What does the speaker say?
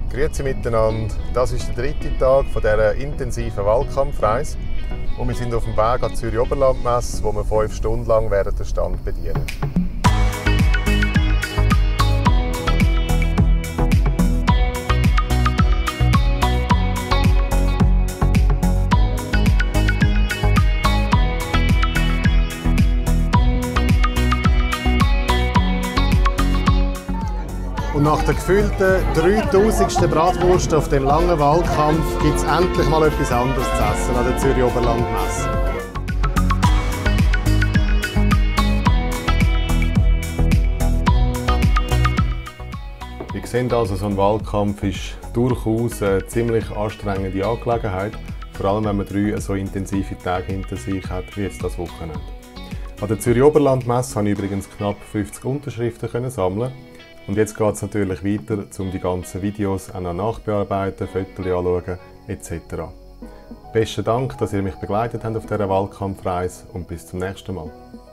Grüezi miteinander, das ist der dritte Tag von dieser intensiven Wahlkampfreise und wir sind auf dem Weg an die Zürich Oberlandmesse, wo wir 5 Stunden lang werden den Stand bedienen. Und nach der gefühlten 3000. Bratwurst auf dem langen Wahlkampf gibt es endlich mal etwas anderes zu essen an der Zürich Oberlandmesse. Ihr seht also, so ein Wahlkampf ist durchaus eine ziemlich anstrengende Angelegenheit, vor allem wenn man 3 so intensive Tage hinter sich hat wie jetzt das Wochenende. An der Zürich Oberlandmesse konnte ich übrigens knapp 50 Unterschriften sammeln. Und jetzt geht es natürlich weiter, um die ganzen Videos auch noch nachbearbeiten, Fotos anschauen etc. Besten Dank, dass ihr mich begleitet habt auf dieser Wahlkampfreise und bis zum nächsten Mal.